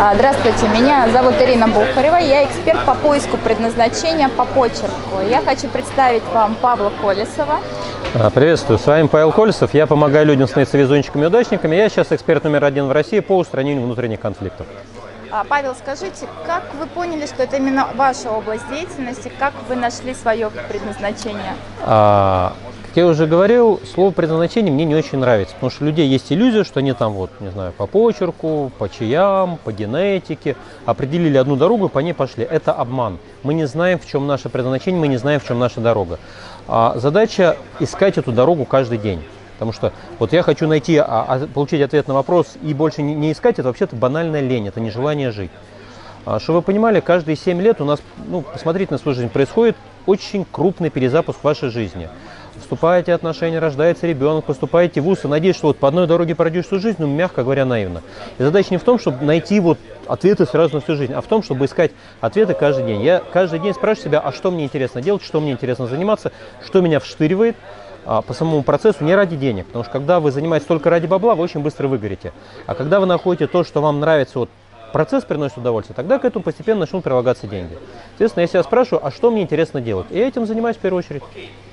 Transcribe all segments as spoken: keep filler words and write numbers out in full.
Здравствуйте, меня зовут Ирина Бухарева, я эксперт по поиску предназначения по почерку. Я хочу представить вам Павла Колесова. Приветствую, с вами Павел Колесов, я помогаю людям становиться везунчиками и удачниками. Я сейчас эксперт номер один в России по устранению внутренних конфликтов. Павел, скажите, как вы поняли, что это именно ваша область деятельности, как вы нашли свое предназначение? А, как я уже говорил, слово предназначение мне не очень нравится, потому что у людей есть иллюзия, что они там вот, не знаю, по почерку, по чаям, по генетике определили одну дорогу и по ней пошли. Это обман. Мы не знаем, в чем наше предназначение, мы не знаем, в чем наша дорога. А задача искать эту дорогу каждый день. Потому что вот я хочу найти, а, а, получить ответ на вопрос и больше не, не искать, это вообще-то банальная лень, это нежелание жить. А, чтобы вы понимали, каждые семь лет у нас, ну, посмотрите на свою жизнь, происходит очень крупный перезапуск в вашей жизни. Вступаете в отношения, рождается ребенок, поступаете в вуз и надеетесь, что вот по одной дороге пройдешь всю жизнь, ну, мягко говоря, наивно. И задача не в том, чтобы найти вот ответы сразу на всю жизнь, а в том, чтобы искать ответы каждый день. Я каждый день спрашиваю себя, а что мне интересно делать, что мне интересно заниматься, что меня вштыривает по самому процессу, не ради денег. Потому что когда вы занимаетесь только ради бабла, вы очень быстро выгорите. А когда вы находите то, что вам нравится, вот процесс приносит удовольствие, тогда к этому постепенно начнут прилагаться деньги. Соответственно, я себя спрашиваю, а что мне интересно делать? И я этим занимаюсь в первую очередь.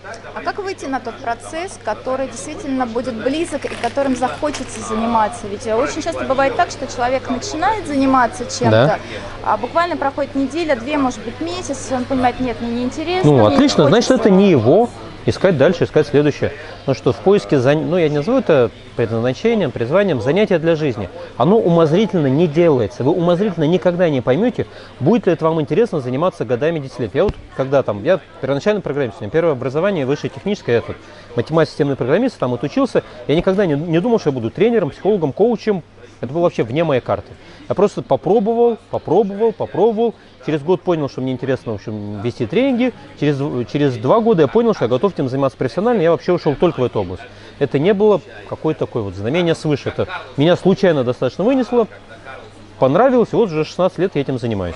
А как выйти на тот процесс, который действительно будет близок и которым захочется заниматься? Ведь очень часто бывает так, что человек начинает заниматься чем-то, да, а буквально проходит неделя, две, может быть, месяц, и он понимает, нет, мне неинтересно. Ну, отлично, значит, это не его. Искать дальше, искать следующее. Потому что в поиске, ну, я не назову это предназначением, призванием, занятие для жизни. Оно умозрительно не делается. Вы умозрительно никогда не поймете, будет ли это вам интересно заниматься годами, десять лет. Я вот, когда там, я первоначально программист, у меня первое образование высшее техническое, я тут математик, системный программист, там отучился. Я никогда не, не думал, что я буду тренером, психологом, коучем. Это было вообще вне моей карты. Я просто попробовал, попробовал, попробовал. Через год понял, что мне интересно, в общем, вести тренинги. Через, через два года я понял, что я готов этим заниматься профессионально. Я вообще ушел только в эту область. Это не было какое-то такое вот знамение свыше. Это меня случайно достаточно вынесло, понравилось, и вот уже шестнадцать лет я этим занимаюсь.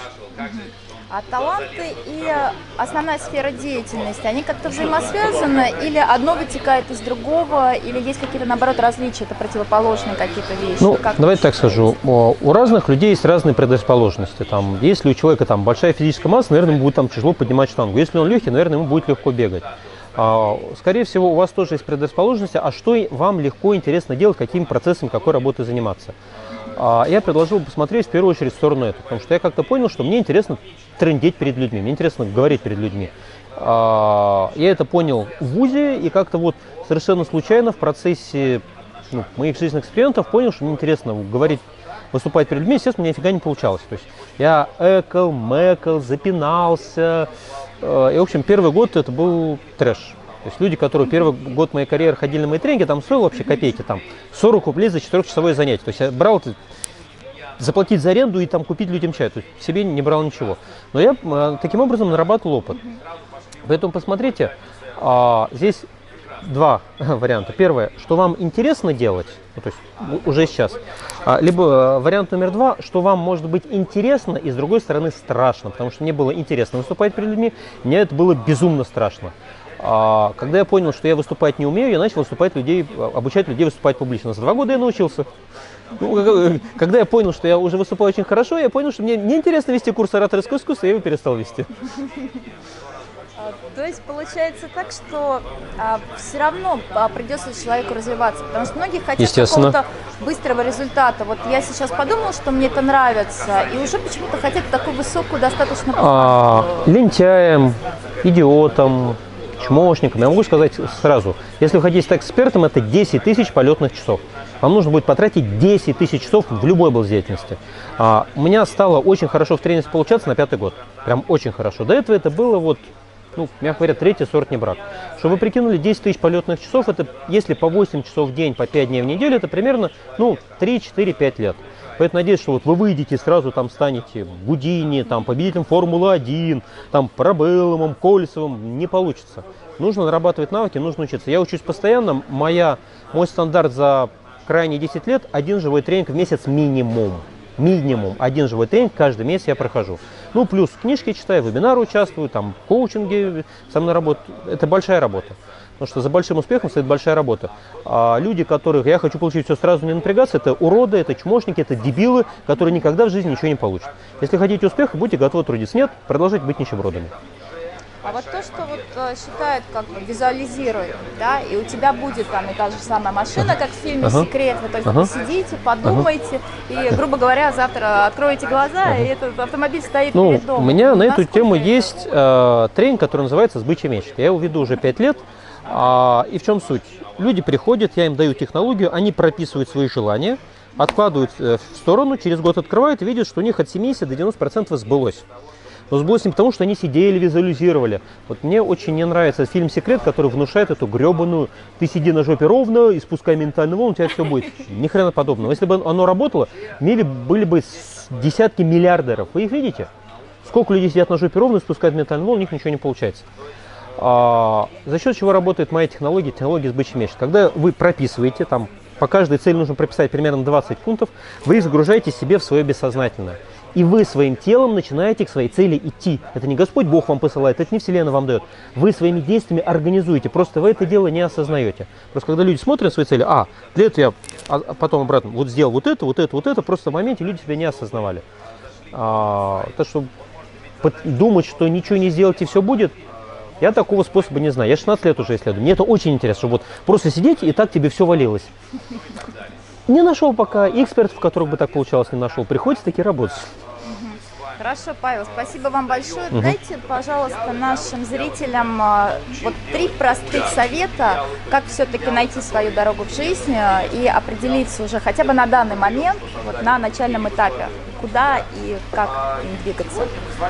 А таланты и основная сфера деятельности, они как-то взаимосвязаны, или одно вытекает из другого, или есть какие-то, наоборот, различия, это противоположные какие-то вещи? Ну, как давайте так скажу, у разных людей есть разные предрасположенности. Там, если у человека там большая физическая масса, наверное, ему будет там тяжело поднимать штангу. Если он легкий, наверное, ему будет легко бегать. А, скорее всего, у вас тоже есть предрасположенности, а что вам легко, интересно делать, какими процессами, какой работой заниматься. Я предложил посмотреть в первую очередь в сторону этого, потому что я как-то понял, что мне интересно трындеть перед людьми, мне интересно говорить перед людьми. Я это понял в вузе и как-то вот совершенно случайно в процессе, ну, моих жизненных экспериментов понял, что мне интересно говорить, выступать перед людьми. Естественно, у меня нифига не получалось. То есть я экал, мэкал, запинался. И, в общем, первый год это был трэш. То есть люди, которые первый год моей карьеры ходили на мои тренинги, там стоило вообще копейки, там сорок рублей за четырехчасовое занятие. То есть я брал заплатить за аренду и там купить людям чай. То есть себе не брал ничего. Но я э, таким образом нарабатывал опыт. Поэтому посмотрите, э, здесь два варианта. Первое, что вам интересно делать, ну, то есть уже сейчас. А, либо э, вариант номер два, что вам может быть интересно и с другой стороны страшно. Потому что мне было интересно выступать перед людьми, мне это было безумно страшно. А, когда я понял, что я выступать не умею, я начал выступать людей, обучать людей выступать публично. За два года я научился. Ну, когда я понял, что я уже выступаю очень хорошо, я понял, что мне неинтересно вести курс ораторского искусства, я его перестал вести. То есть получается так, что а, все равно а, придется человеку развиваться, потому что многие хотят какого-то быстрого результата. Вот я сейчас подумал, что мне это нравится, и уже почему-то хотят такую высокую достаточно... А, лентяем, идиотом, чмошником. Я могу сказать сразу, если вы хотите стать экспертом, это десять тысяч полетных часов. Вам нужно будет потратить десять тысяч часов в любой области деятельности. А, у меня стало очень хорошо в тренинге получаться на пятый год. Прям очень хорошо. До этого это было вот, ну, мягко говоря, третий сорт не брак. Чтобы вы прикинули, десять тысяч полетных часов, это если по восемь часов в день, по пять дней в неделю, это примерно, ну, три, четыре, пять лет. Поэтому надеюсь, что вот вы выйдете и сразу там станете Гудини, там, победителем Формулы один, там, Парабеллумом, Колесовым. Не получится. Нужно нарабатывать навыки, нужно учиться. Я учусь постоянно. Моя, мой стандарт за крайние десять лет – один живой тренинг в месяц минимум. Минимум один живой тренинг каждый месяц я прохожу. Ну, плюс книжки читаю, вебинары участвую, там, коучинги со мной работают. Это большая работа. Потому что за большим успехом стоит большая работа. А люди, которых я хочу получить все сразу, не напрягаться, это уроды, это чмошники, это дебилы, которые никогда в жизни ничего не получат. Если хотите успеха, будьте готовы трудиться. Нет, продолжайте быть нищебродами. А вот то, что вот э, считают, как бы визуализирует, да, и у тебя будет там и та же самая машина, как в фильме Ага. «Секрет», вы только Ага. посидите, подумайте, и, грубо говоря, завтра откроете глаза, и этот автомобиль стоит Ну, перед домом. у меня на эту Насколько тему это- есть э, тренинг, который называется «Сбычья мечт». Я его веду уже пять лет. А, и в чем суть? Люди приходят, я им даю технологию, они прописывают свои желания, откладывают э, в сторону, через год открывают и видят, что у них от семидесяти до девяноста процентов сбылось. Но сбылось не потому, что они сидели, визуализировали. Вот мне очень не нравится фильм «Секрет», который внушает эту гребаную «ты сиди на жопе ровно, и спускай ментальный волн, у тебя все будет». Ни хрена подобного. Если бы оно работало, в мире были бы с- десятки миллиардеров. Вы их видите? Сколько людей сидят на жопе ровно и спускают ментальный волн, у них ничего не получается. А, за счет чего работает моя технология, технология сбычья мечт. Когда вы прописываете, там по каждой цели нужно прописать примерно двадцать пунктов, вы их загружаете себе в свое бессознательное. И вы своим телом начинаете к своей цели идти. Это не Господь Бог вам посылает, это не Вселенная вам дает. Вы своими действиями организуете, просто вы это дело не осознаете. Просто когда люди смотрят на свои цели, а, для этого я а потом обратно вот сделал вот это, вот это, вот это, просто в моменте люди себя не осознавали. А, так что думать, что ничего не сделать и все будет, я такого способа не знаю. Я шестнадцать лет уже исследую. Мне это очень интересно, чтобы вот просто сидеть и так тебе все валилось. Не нашел пока, и экспертов, которых бы так получалось, не нашел. Приходится таки работать. Хорошо, Павел, спасибо вам большое. Угу. Дайте, пожалуйста, нашим зрителям а, вот три простых совета, как все-таки найти свою дорогу в жизни и определиться уже хотя бы на данный момент, вот на начальном этапе, куда и как им двигаться.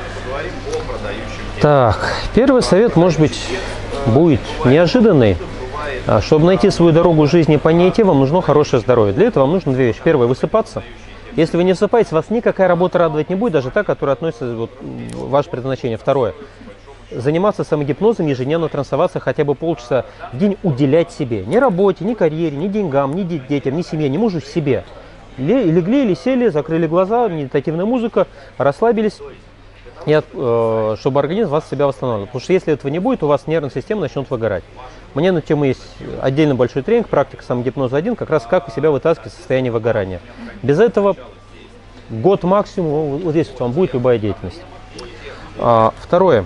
Так, первый совет, может быть, будет неожиданный. Чтобы найти свою дорогу в жизни и по ней идти, вам нужно хорошее здоровье. Для этого вам нужно две вещи. Первое – высыпаться. Если вы не высыпаетесь, вас никакая работа радовать не будет, даже та, которая относится вот, к ваше предназначение. Второе – заниматься самогипнозом, ежедневно трансоваться хотя бы полчаса в день, уделять себе. Ни работе, ни карьере, ни деньгам, ни детям, ни семье, ни мужу, себе. Легли или сели, закрыли глаза, медитативная музыка, расслабились, и, э, чтобы организм вас себя восстанавливал. Потому что если этого не будет, у вас нервная система начнет выгорать. У меня на тему есть отдельно большой тренинг, практика самогипноза один, как раз как себя вытаскивать из состояния выгорания. Без этого год максимум, вот здесь вот вам будет любая деятельность. А, второе.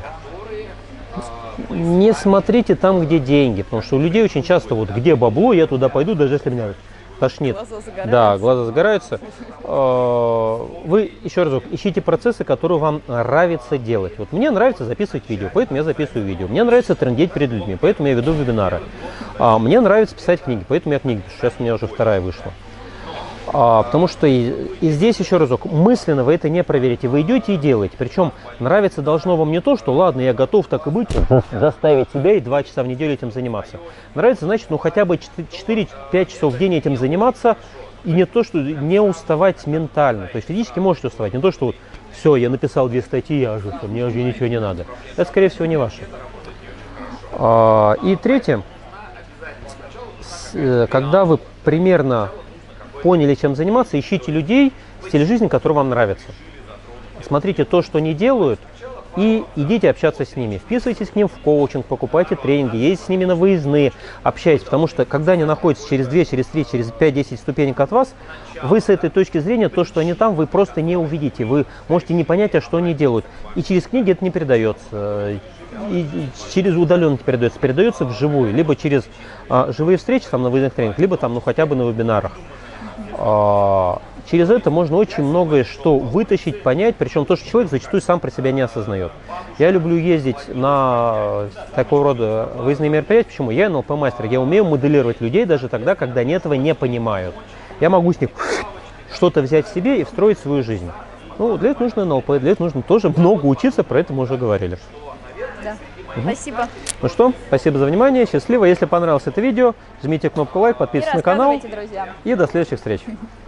Не смотрите там, где деньги, потому что у людей очень часто вот где бабло, я туда пойду, даже если меня тошнит. Глаза загораются. Да, глаза загораются. Вы, еще разок, ищите процессы, которые вам нравится делать. Вот мне нравится записывать видео, поэтому я записываю видео. Мне нравится трендеть перед людьми, поэтому я веду вебинары. Мне нравится писать книги, поэтому я книги пишу. Сейчас у меня уже вторая вышла. А, потому что и, и здесь еще разок, мысленно вы это не проверите, вы идете и делаете. Причем нравится должно вам не то, что ладно, я готов так и быть, заставить себя и два часа в неделю этим заниматься. Нравится, значит, ну хотя бы четыре-пять часов в день этим заниматься, и не то, что не уставать ментально. То есть физически можете уставать, не то, что вот, все, я написал две статьи, я же, мне уже ничего не надо. Это, скорее всего, не ваше. А, и третье, когда вы примерно поняли, чем заниматься, ищите людей, стиль жизни, который вам нравится. Смотрите то, что они делают, и идите общаться с ними. Вписывайтесь к ним в коучинг, покупайте тренинги, ездите с ними на выездные, общайтесь, потому что когда они находятся через две, через три, через пять-десять ступенек от вас, вы с этой точки зрения, то, что они там, вы просто не увидите, вы можете не понять, а что они делают. И через книги это не передается. И через удаленно передается, передается вживую, либо через а, живые встречи там, на выездных тренингах, либо там, ну, хотя бы на вебинарах. А, через это можно очень многое что вытащить, понять, причем то, что человек зачастую сам про себя не осознает. Я люблю ездить на такого рода выездные мероприятия. Почему? Я эн эл пэ-мастер, я умею моделировать людей даже тогда, когда они этого не понимают. Я могу с них что-то взять себе и встроить в свою жизнь. Ну, для этого нужно эн эл пэ, для этого нужно тоже много учиться, про это мы уже говорили. Да. Угу. Спасибо. Ну что, спасибо за внимание, счастливо. Если понравилось это видео, жмите кнопку лайк, подписывайтесь на канал. Друзьям. И до следующих встреч.